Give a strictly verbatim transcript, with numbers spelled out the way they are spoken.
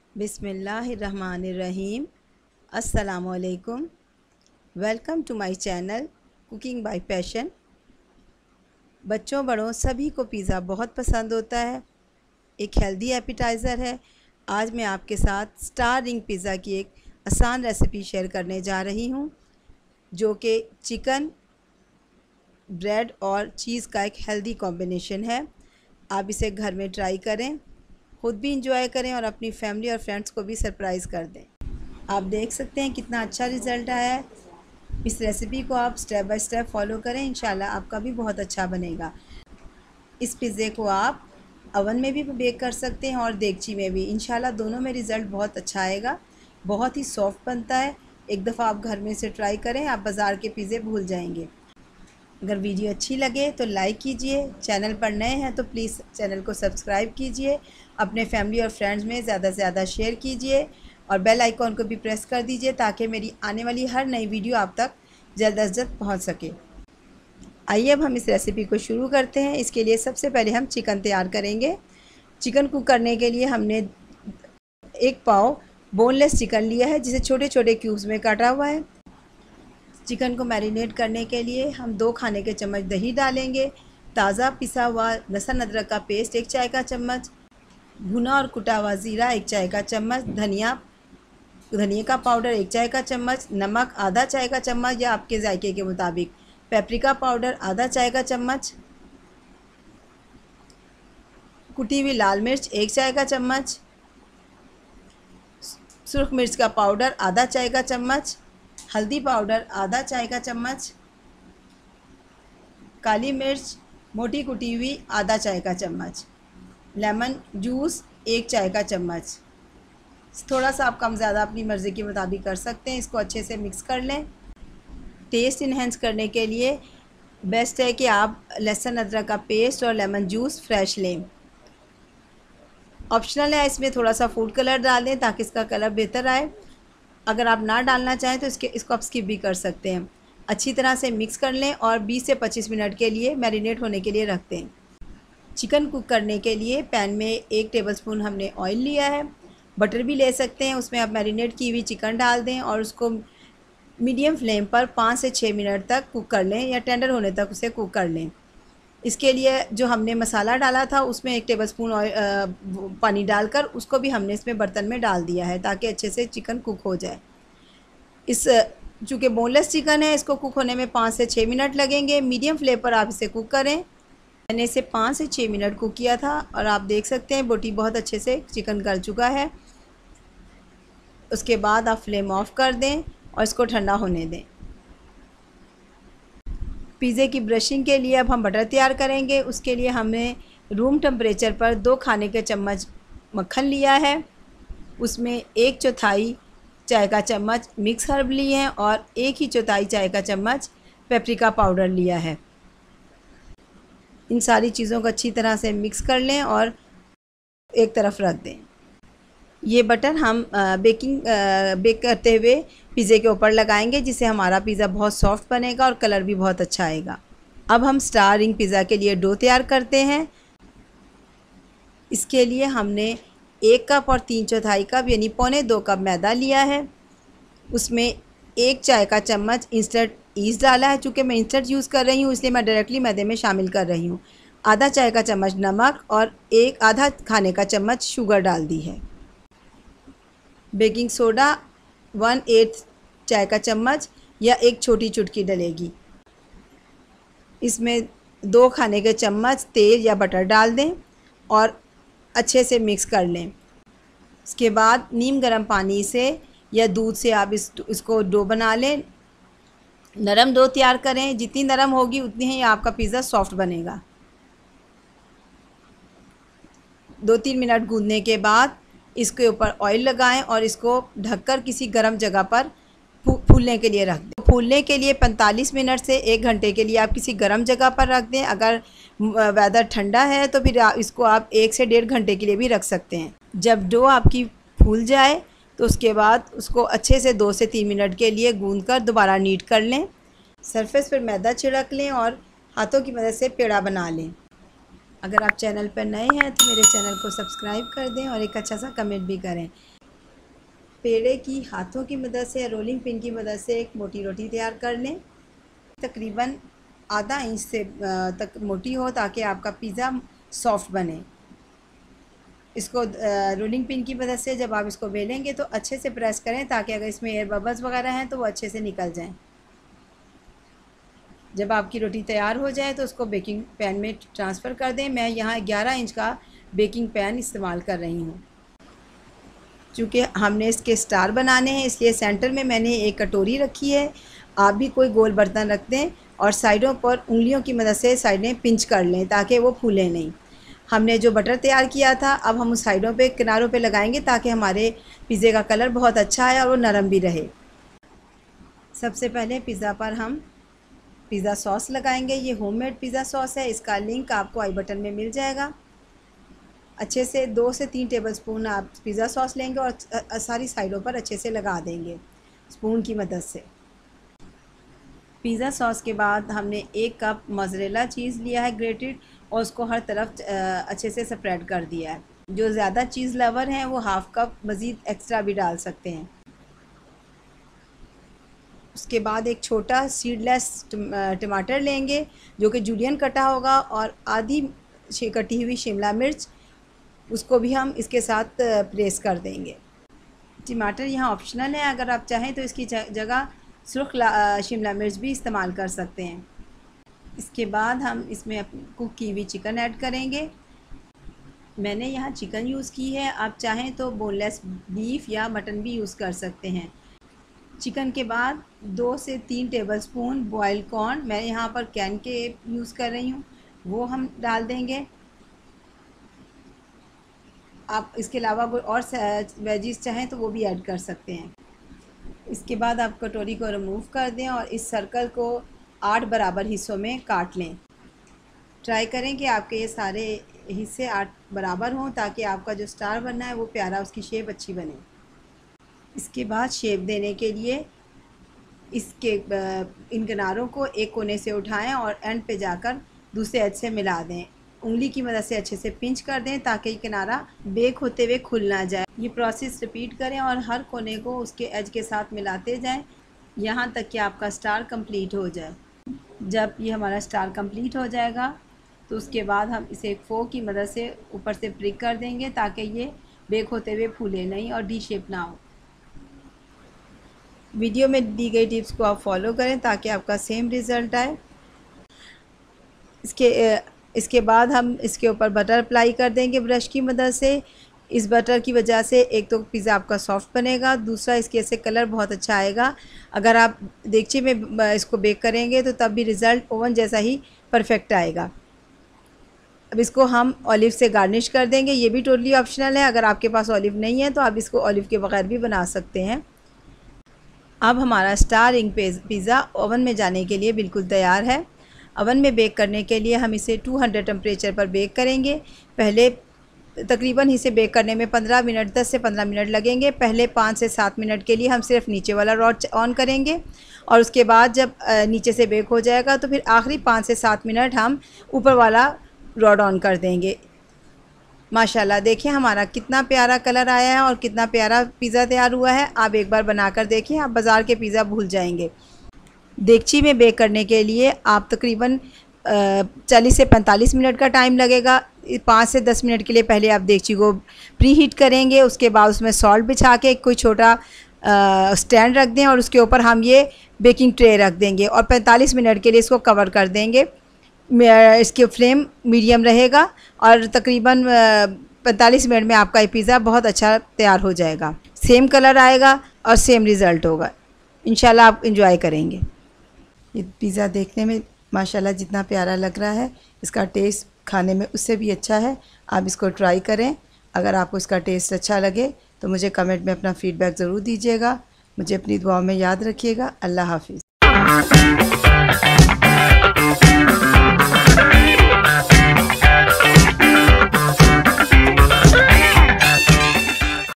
बिस्मिल्लाहिर्रहमानिर्रहीम। अस्सलामुअलैकुम। Welcome to my channel cooking by passion. बच्चों बड़ों सभी को पिज़्ज़ा बहुत पसंद होता है। एक हेल्दी एपिटाइज़र है। आज मैं आपके साथ स्टार रिंग पिज़्ज़ा की एक आसान रेसिपी शेयर करने जा रही हूँ, जो कि चिकन, ब्रेड और चीज़ का एक हेल्दी कॉम्बिनेशन है। आप इसे घर में ट्राई करें, ख़ुद भी इंजॉय करें और अपनी फैमिली और फ्रेंड्स को भी सरप्राइज़ कर दें। आप देख सकते हैं कितना अच्छा रिज़ल्ट आया है। इस रेसिपी को आप स्टेप बाय स्टेप फॉलो करें, इंशाल्लाह आपका भी बहुत अच्छा बनेगा। इस पिज़्ज़े को आप अवन में भी बेक कर सकते हैं और देगची में भी, इंशाल्लाह दोनों में रिज़ल्ट बहुत अच्छा आएगा। बहुत ही सॉफ्ट बनता है। एक दफ़ा आप घर में इसे ट्राई करें, आप बाज़ार के पिज़्ज़े भूल जाएंगे। अगर वीडियो अच्छी लगे तो लाइक कीजिए। चैनल पर नए हैं तो प्लीज़ चैनल को सब्सक्राइब कीजिए। अपने फैमिली और फ्रेंड्स में ज़्यादा से ज़्यादा शेयर कीजिए और बेल आइकॉन को भी प्रेस कर दीजिए, ताकि मेरी आने वाली हर नई वीडियो आप तक जल्द अज जल्द पहुँच सके। आइए अब हम इस रेसिपी को शुरू करते हैं। इसके लिए सबसे पहले हम चिकन तैयार करेंगे। चिकन कुक करने के लिए हमने एक पाव बोनलेस चिकन लिया है, जिसे छोटे छोटे क्यूब्स में काटा हुआ है। चिकन को मैरिनेट करने के लिए हम दो खाने के चम्मच दही डालेंगे, ताज़ा पिसा हुआ लहसुन अदरक का पेस्ट एक चाय का चम्मच, भुना और कुटा हुआ ज़ीरा एक चाय का चम्मच, धनिया धनिया का पाउडर एक चाय का चम्मच, नमक आधा चाय का चम्मच या आपके जायके के मुताबिक, पेपरिका पाउडर आधा चाय का चम्मच, कुटी हुई लाल मिर्च एक चाय का चम्मच, सुर्ख मिर्च का पाउडर आधा चाय का चम्मच, हल्दी पाउडर आधा चाय का चम्मच, काली मिर्च मोटी कुटी हुई आधा चाय का चम्मच, लेमन जूस एक चाय का चम्मच। थोड़ा सा आप कम ज़्यादा अपनी मर्ज़ी के मुताबिक कर सकते हैं। इसको अच्छे से मिक्स कर लें। टेस्ट इन्हेंस करने के लिए बेस्ट है कि आप लहसुन अदरक का पेस्ट और लेमन जूस फ्रेश लें। ऑप्शनल है, इसमें थोड़ा सा फूड कलर डाल दें ताकि इसका कलर बेहतर आए। अगर आप ना डालना चाहें तो इसके इसको आप स्किप भी कर सकते हैं। अच्छी तरह से मिक्स कर लें और बीस से पच्चीस मिनट के लिए मैरिनेट होने के लिए रख दें। चिकन कुक करने के लिए पैन में एक टेबलस्पून हमने ऑयल लिया है, बटर भी ले सकते हैं। उसमें आप मैरिनेट की हुई चिकन डाल दें और उसको मीडियम फ्लेम पर पाँच से छः मिनट तक कुक कर लें या टेंडर होने तक उसे कुक कर लें। इसके लिए जो हमने मसाला डाला था उसमें एक टेबलस्पून ऑयल पानी डालकर उसको भी हमने इसमें बर्तन में डाल दिया है, ताकि अच्छे से चिकन कुक हो जाए। इस चूँकि बोनलेस चिकन है, इसको कुक होने में पाँच से छः मिनट लगेंगे। मीडियम फ्लेम पर आप इसे कुक करें। मैंने इसे पाँच से छः मिनट कुक किया था और आप देख सकते हैं बोटी बहुत अच्छे से चिकन गल चुका है। उसके बाद आप फ्लेम ऑफ कर दें और इसको ठंडा होने दें। पिज़्ज़े की ब्रशिंग के लिए अब हम बटर तैयार करेंगे। उसके लिए हमने रूम टेम्परेचर पर दो खाने के चम्मच मक्खन लिया है, उसमें एक चौथाई चाय का चम्मच मिक्स हर्ब लिए हैं और एक ही चौथाई चाय का चम्मच पेपरिका पाउडर लिया है। इन सारी चीज़ों को अच्छी तरह से मिक्स कर लें और एक तरफ रख दें। ये बटर हम बेकिंग बेक करते हुए पिज़्ज़े के ऊपर लगाएंगे, जिससे हमारा पिज़्ज़ा बहुत सॉफ्ट बनेगा और कलर भी बहुत अच्छा आएगा। अब हम स्टार रिंग पिज़्ज़ा के लिए डो तैयार करते हैं। इसके लिए हमने एक कप और तीन चौथाई कप यानी पौने दो कप मैदा लिया है। उसमें एक चाय का चम्मच इंस्टेंट ईस्ट डाला है। चूँकि मैं इंस्टेंट यूज़ कर रही हूँ इसलिए मैं डायरेक्टली मैदे में शामिल कर रही हूँ। आधा चाय का चम्मच नमक और एक आधा खाने का चम्मच शुगर डाल दी है। बेकिंग सोडा वन एट्थ चाय का चम्मच या एक छोटी चुटकी डलेगी। इसमें दो खाने के चम्मच तेल या बटर डाल दें और अच्छे से मिक्स कर लें। इसके बाद नीम गर्म पानी से या दूध से आप इस इसको डो बना लें। नरम डो तैयार करें, जितनी नरम होगी उतनी ही आपका पिज़्ज़ा सॉफ्ट बनेगा। दो तीन मिनट गूंदने के बाद इसके ऊपर ऑयल लगाएं और इसको ढककर किसी गर्म जगह पर फूलने के लिए रख दें। फूलने के लिए पैंतालीस मिनट से एक घंटे के लिए आप किसी गर्म जगह पर रख दें। अगर वेदर ठंडा है तो फिर इसको आप एक से डेढ़ घंटे के लिए भी रख सकते हैं। जब डो आपकी फूल जाए तो उसके बाद उसको अच्छे से दो से तीन मिनट के लिए गूंद कर दोबारा नीट कर लें। सरफेस पर मैदा छिड़क लें और हाथों की मदद से पेड़ा बना लें। अगर आप चैनल पर नए हैं तो मेरे चैनल को सब्सक्राइब कर दें और एक अच्छा सा कमेंट भी करें। पेड़े की हाथों की मदद से या रोलिंग पिन की मदद से एक मोटी रोटी तैयार कर लें, तकरीबन आधा इंच से तक मोटी हो, ताकि आपका पिज़्ज़ा सॉफ्ट बने। इसको रोलिंग पिन की मदद से जब आप इसको बेलेंगे तो अच्छे से प्रेस करें, ताकि अगर इसमें एयर बबल्स वगैरह हैं तो वो अच्छे से निकल जाएं। जब आपकी रोटी तैयार हो जाए तो उसको बेकिंग पैन में ट्रांसफ़र कर दें। मैं यहाँ ग्यारह इंच का बेकिंग पैन इस्तेमाल कर रही हूँ। चूँकि हमने इसके स्टार बनाने हैं, इसलिए सेंटर में मैंने एक कटोरी रखी है। आप भी कोई गोल बर्तन रख दें और साइडों पर उंगलियों की मदद से साइडें पिंच कर लें, ताकि वो फूले नहीं। हमने जो बटर तैयार किया था, अब हम उस साइडों पे किनारों पे लगाएंगे, ताकि हमारे पिज़्ज़े का कलर बहुत अच्छा आए और वो नरम भी रहे। सबसे पहले पिज़्ज़ा पर हम पिज़्ज़ा सॉस लगाएंगे। ये होममेड पिज़्ज़ा सॉस है, इसका लिंक आपको आई बटन में मिल जाएगा। अच्छे से दो से तीन टेबलस्पून आप पिज़्ज़ा सॉस लेंगे और सारी साइडों पर अच्छे से लगा देंगे स्पून की मदद से। पिज़्ज़ा सॉस के बाद हमने एक कप मोज़रेला चीज़ लिया है ग्रेटेड, और उसको हर तरफ अच्छे से स्प्रेड कर दिया है। जो ज़्यादा चीज़ लवर हैं वो हाफ़ कप मज़ीद एक्स्ट्रा भी डाल सकते हैं। उसके बाद एक छोटा सीडलेस टमाटर लेंगे जो कि जूलियन कटा होगा, और आधी कटी हुई शिमला मिर्च, उसको भी हम इसके साथ प्रेस कर देंगे। टमाटर यहाँ ऑप्शनल है, अगर आप चाहें तो इसकी जगह सुर्ख शिमला मिर्च भी इस्तेमाल कर सकते हैं। इसके बाद हम इसमें कुक की हुई चिकन ऐड करेंगे। मैंने यहाँ चिकन यूज़ की है, आप चाहें तो बोनलेस बीफ या मटन भी यूज़ कर सकते हैं। चिकन के बाद दो से तीन टेबलस्पून बॉयल कॉर्न, मैं यहाँ पर कैन के यूज़ कर रही हूँ, वो हम डाल देंगे। आप इसके अलावा कोई और वेजिस चाहें तो वो भी ऐड कर सकते हैं। इसके बाद आप कटोरी को रिमूव कर दें और इस सर्कल को आठ बराबर हिस्सों में काट लें। ट्राई करें कि आपके ये सारे हिस्से आठ बराबर हों, ताकि आपका जो स्टार बनना है वो प्यारा, उसकी शेप अच्छी बने। इसके बाद शेप देने के लिए इसके इन किनारों को एक कोने से उठाएं और एंड पे जाकर दूसरे एज से मिला दें। उंगली की मदद से अच्छे से पिंच कर दें, ताकि किनारा बेक होते हुए खुल ना जाए। ये प्रोसेस रिपीट करें और हर कोने को उसके एज के साथ मिलाते जाएं, यहाँ तक कि आपका स्टार कंप्लीट हो जाए। जब ये हमारा स्टार कंप्लीट हो जाएगा तो उसके बाद हम इसे एक फोक की मदद से ऊपर से प्रिक कर देंगे, ताकि ये बेक होते हुए फूले नहीं और डी शेप ना हो। वीडियो में दी गई टिप्स को आप फॉलो करें ताकि आपका सेम रिज़ल्ट आए। इसके इसके बाद हम इसके ऊपर बटर अप्लाई कर देंगे ब्रश की मदद से। इस बटर की वजह से एक तो पिज़्ज़ा आपका सॉफ्ट बनेगा, दूसरा इसके से कलर बहुत अच्छा आएगा। अगर आप देगची में इसको बेक करेंगे तो तब भी रिज़ल्ट ओवन जैसा ही परफेक्ट आएगा। अब इसको हम ऑलिव से गार्निश कर देंगे, ये भी टोटली ऑप्शनल है। अगर आपके पास ऑलिव नहीं है तो आप इसको ऑलिव के बगैर भी बना सकते हैं। अब हमारा स्टार रिंग पिज़्ज़ा ओवन में जाने के लिए बिल्कुल तैयार है। ओवन में बेक करने के लिए हम इसे दो सौ टेम्परेचर पर बेक करेंगे। पहले तकरीबन इसे बेक करने में पंद्रह मिनट दस से पंद्रह मिनट लगेंगे। पहले पाँच से सात मिनट के लिए हम सिर्फ नीचे वाला रॉड ऑन करेंगे, और उसके बाद जब नीचे से बेक हो जाएगा तो फिर आखिरी पाँच से सात मिनट हम ऊपर वाला रॉड ऑन कर देंगे। माशाल्लाह देखिए हमारा कितना प्यारा कलर आया है और कितना प्यारा पिज़्ज़ा तैयार हुआ है। आप एक बार बनाकर देखिए, आप बाज़ार के पिज़्ज़ा भूल जाएंगे। देगची में बेक करने के लिए आप तकरीबन चालीस से पैंतालीस मिनट का टाइम लगेगा। पाँच से दस मिनट के लिए पहले आप देगची को प्री हीट करेंगे, उसके बाद उसमें सॉल्ट बिछा के कोई छोटा स्टैंड रख दें और उसके ऊपर हम ये बेकिंग ट्रे रख देंगे और पैंतालीस मिनट के लिए इसको कवर कर देंगे। इसके फ्लेम मीडियम रहेगा और तकरीबन पैंतालीस मिनट में आपका ये पिज़्ज़ा बहुत अच्छा तैयार हो जाएगा। सेम कलर आएगा और सेम रिज़ल्ट होगा। इंशाल्लाह आप इंजॉय करेंगे। ये पिज़्ज़ा देखने में माशाल्लाह जितना प्यारा लग रहा है, इसका टेस्ट खाने में उससे भी अच्छा है। आप इसको ट्राई करें। अगर आपको इसका टेस्ट अच्छा लगे तो मुझे कमेंट में अपना फ़ीडबैक ज़रूर दीजिएगा। मुझे अपनी दुआओं में याद रखिएगा। अल्लाह हाफ़िज़।